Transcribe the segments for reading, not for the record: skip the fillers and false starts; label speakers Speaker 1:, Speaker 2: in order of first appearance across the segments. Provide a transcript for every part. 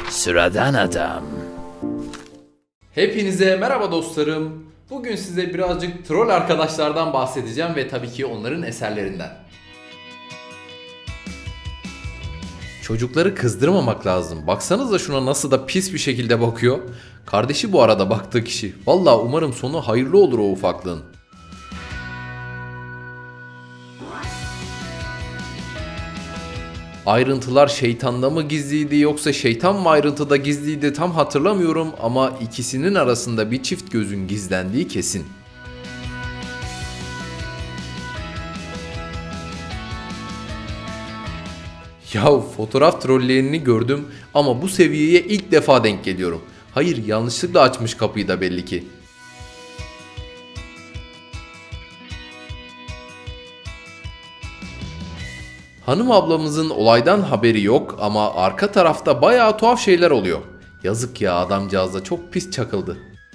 Speaker 1: Sıradan adam.
Speaker 2: Hepinize merhaba dostlarım. Bugün size birazcık troll arkadaşlardan bahsedeceğim ve tabii ki onların eserlerinden. Çocukları kızdırmamak lazım. Baksanıza şuna nasıl da pis bir şekilde bakıyor. Kardeşi bu arada baktığı kişi. Vallahi umarım sonu hayırlı olur o ufaklığın. Ayrıntılar şeytanda mı gizliydi yoksa şeytan mı ayrıntıda gizliydi tam hatırlamıyorum ama ikisinin arasında bir çift gözün gizlendiği kesin. Ya fotoğraf trolleyenini gördüm ama bu seviyeye ilk defa denk geliyorum. Hayır, yanlışlıkla açmış kapıyı da belli ki. Hanım ablamızın olaydan haberi yok ama arka tarafta bayağı tuhaf şeyler oluyor. Yazık ya, adamcağız da çok pis çakıldı.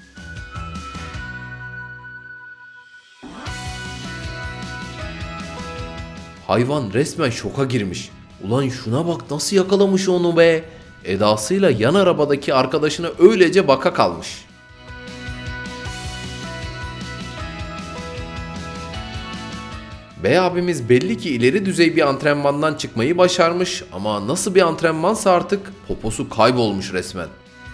Speaker 2: Hayvan resmen şoka girmiş. Ulan şuna bak nasıl yakalamış onu be. Edasıyla yan arabadaki arkadaşına öylece baka kalmış. Bey abimiz belli ki ileri düzey bir antrenmandan çıkmayı başarmış ama nasıl bir antrenmansa artık poposu kaybolmuş resmen.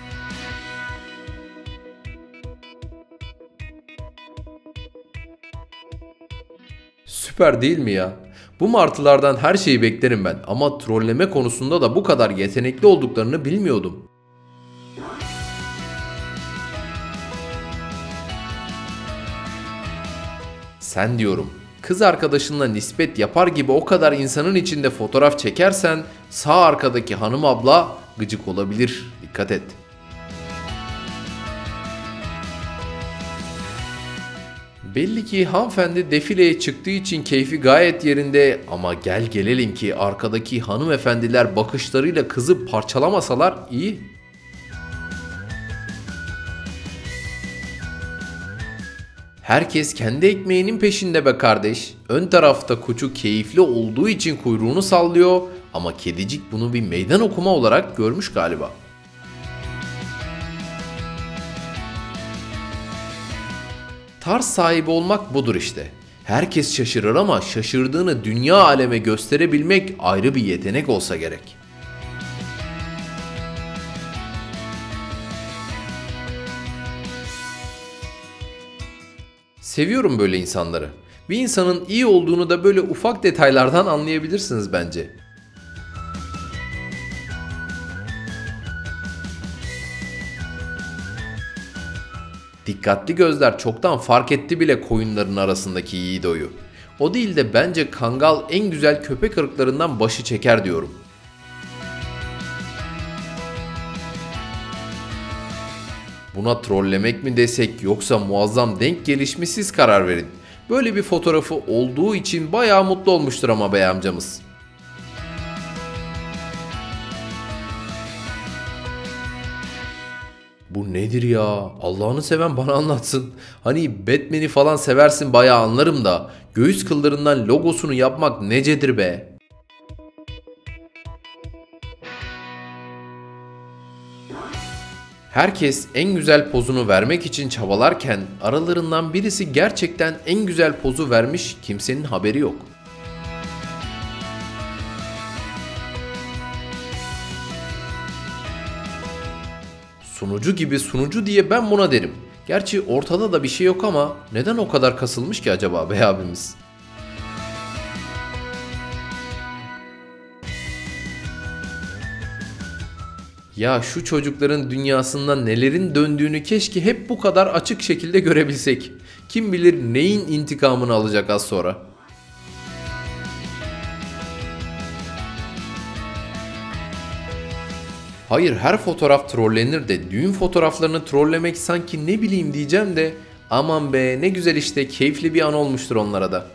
Speaker 2: Süper değil mi ya? Bu martılardan her şeyi beklerim ben ama trolleme konusunda da bu kadar yetenekli olduklarını bilmiyordum. Sen diyorum, kız arkadaşınla nispet yapar gibi o kadar insanın içinde fotoğraf çekersen sağ arkadaki hanım abla gıcık olabilir. Dikkat et. Belli ki hanımefendi defileye çıktığı için keyfi gayet yerinde ama gel gelelim ki arkadaki hanımefendiler bakışlarıyla kızı parçalamasalar iyi. Herkes kendi ekmeğinin peşinde be kardeş. Ön tarafta koçu keyifli olduğu için kuyruğunu sallıyor ama kedicik bunu bir meydan okuma olarak görmüş galiba. Tarz sahibi olmak budur işte. Herkes şaşırır ama şaşırdığını dünya aleme gösterebilmek ayrı bir yetenek olsa gerek. Seviyorum böyle insanları. Bir insanın iyi olduğunu da böyle ufak detaylardan anlayabilirsiniz bence. Dikkatli gözler çoktan fark etti bile koyunların arasındaki yiğidoyu. O değil de bence Kangal en güzel köpek ırklarından başı çeker diyorum. Buna trollemek mi desek yoksa muazzam denk geliş mi siz karar verin. Böyle bir fotoğrafı olduğu için bayağı mutlu olmuştur ama bey amcamız. Bu nedir ya? Allah'ını seven bana anlatsın. Hani Batman'i falan seversin bayağı anlarım da göğüs kıllarından logosunu yapmak necedir be? Herkes en güzel pozunu vermek için çabalarken aralarından birisi gerçekten en güzel pozu vermiş, kimsenin haberi yok. Sunucu gibi sunucu diye ben buna derim. Gerçi ortada da bir şey yok ama neden o kadar kasılmış ki acaba bey abimiz? Ya şu çocukların dünyasında nelerin döndüğünü keşke hep bu kadar açık şekilde görebilsek. Kim bilir neyin intikamını alacak az sonra. Hayır, her fotoğraf trollenir de düğün fotoğraflarını trollemek sanki ne bileyim diyeceğim de aman be ne güzel işte, keyifli bir an olmuştur onlara da.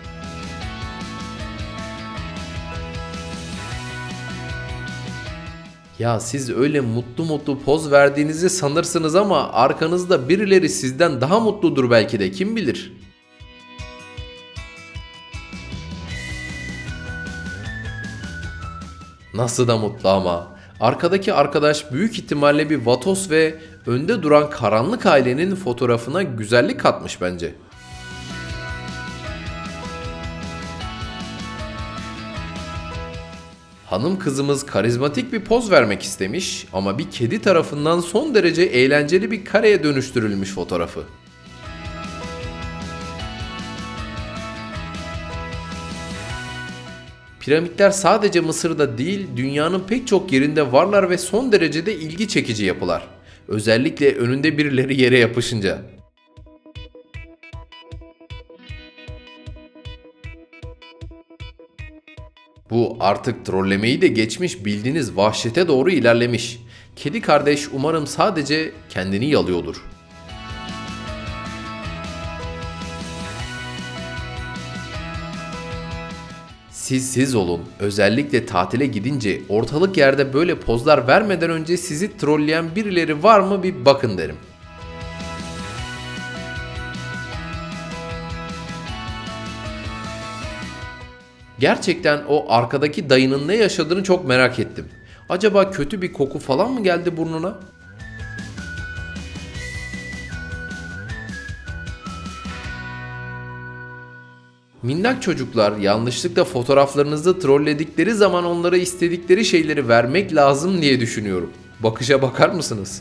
Speaker 2: Ya siz öyle mutlu mutlu poz verdiğinizi sanırsınız ama arkanızda birileri sizden daha mutludur belki de, kim bilir. Nasıl da mutlu ama. Arkadaki arkadaş büyük ihtimalle bir vatos ve önde duran karanlık ailenin fotoğrafına güzellik katmış bence. Hanım kızımız karizmatik bir poz vermek istemiş ama bir kedi tarafından son derece eğlenceli bir kareye dönüştürülmüş fotoğrafı. Piramitler sadece Mısır'da değil, dünyanın pek çok yerinde varlar ve son derece de ilgi çekici yapılar. Özellikle önünde birileri yere yapışınca. Bu artık trollemeyi de geçmiş, bildiğiniz vahşete doğru ilerlemiş. Kedi kardeş umarım sadece kendini yalıyordur. Siz olun. Özellikle tatile gidince ortalık yerde böyle pozlar vermeden önce sizi trolleyen birileri var mı bir bakın derim. Gerçekten o arkadaki dayının ne yaşadığını çok merak ettim. Acaba kötü bir koku falan mı geldi burnuna? Minnak çocuklar yanlışlıkla fotoğraflarınızı trolledikleri zaman onlara istedikleri şeyleri vermek lazım diye düşünüyorum. Bakışa bakar mısınız?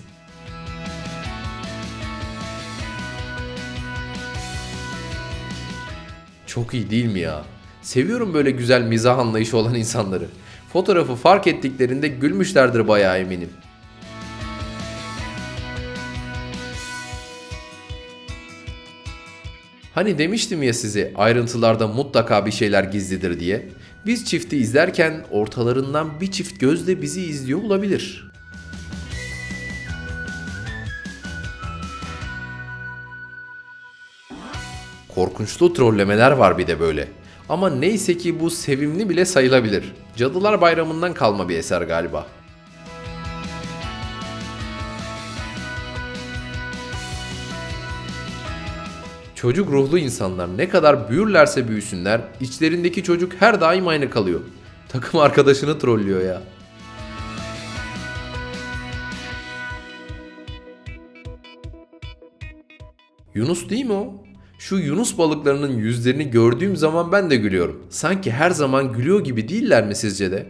Speaker 2: Çok iyi değil mi ya? Seviyorum böyle güzel mizah anlayışı olan insanları. Fotoğrafı fark ettiklerinde gülmüşlerdir bayağı eminim. Hani demiştim ya size ayrıntılarda mutlaka bir şeyler gizlidir diye. Biz çifti izlerken ortalarından bir çift göz de bizi izliyor olabilir. Korkunçlu trollemeler var bir de böyle. Ama neyse ki bu sevimli bile sayılabilir. Cadılar Bayramı'ndan kalma bir eser galiba. Çocuk ruhlu insanlar ne kadar büyürlerse büyüsünler, içlerindeki çocuk her daim aynı kalıyor. Takım arkadaşını trollüyor ya. Yunus değil mi o? Şu Yunus balıklarının yüzlerini gördüğüm zaman ben de gülüyorum. Sanki her zaman gülüyor gibi değiller mi sizce de?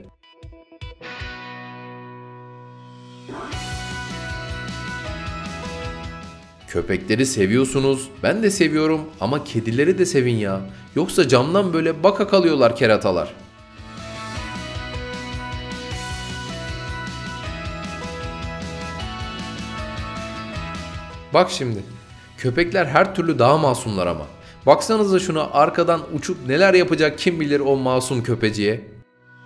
Speaker 2: Köpekleri seviyorsunuz, ben de seviyorum ama kedileri de sevin ya. Yoksa camdan böyle baka kalıyorlar keratalar. Bak şimdi, köpekler her türlü daha masumlar ama. Baksanıza şuna arkadan uçup neler yapacak kim bilir o masum köpeciye.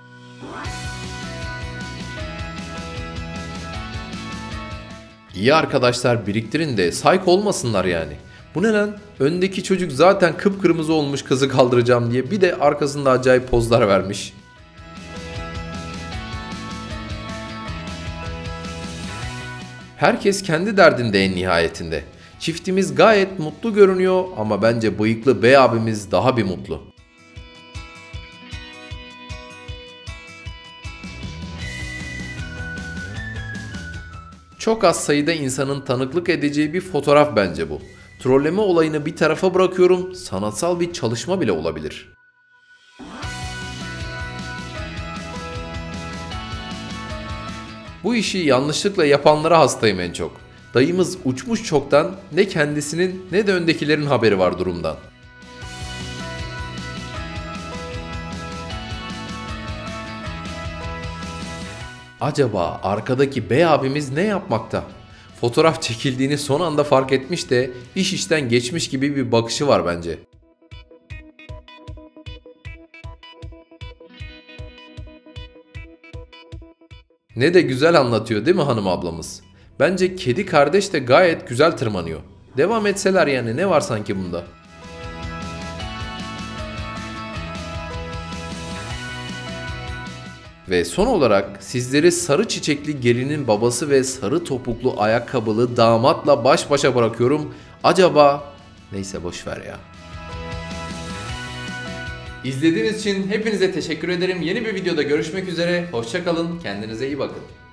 Speaker 2: İyi arkadaşlar biriktirin de psych olmasınlar yani. Bu ne lan? Öndeki çocuk zaten kıpkırmızı olmuş kızı kaldıracağım diye bir de arkasında acayip pozlar vermiş. Herkes kendi derdinde en nihayetinde. Çiftimiz gayet mutlu görünüyor ama bence bıyıklı bey abimiz daha bir mutlu. Çok az sayıda insanın tanıklık edeceği bir fotoğraf bence bu. Trolleme olayını bir tarafa bırakıyorum, sanatsal bir çalışma bile olabilir. Bu işi yanlışlıkla yapanlara hastayım en çok. Dayımız uçmuş çoktan, ne kendisinin ne de öndekilerin haberi var durumdan. Acaba arkadaki bey abimiz ne yapmakta? Fotoğraf çekildiğini son anda fark etmiş de iş işten geçmiş gibi bir bakışı var bence. Ne de güzel anlatıyor değil mi hanım ablamız? Bence kedi kardeş de gayet güzel tırmanıyor. Devam etseler yani ne var sanki bunda? Ve son olarak sizleri sarı çiçekli gelinin babası ve sarı topuklu ayakkabılı damatla baş başa bırakıyorum. Acaba... Neyse boşver ya. İzlediğiniz için hepinize teşekkür ederim. Yeni bir videoda görüşmek üzere. Hoşça kalın. Kendinize iyi bakın.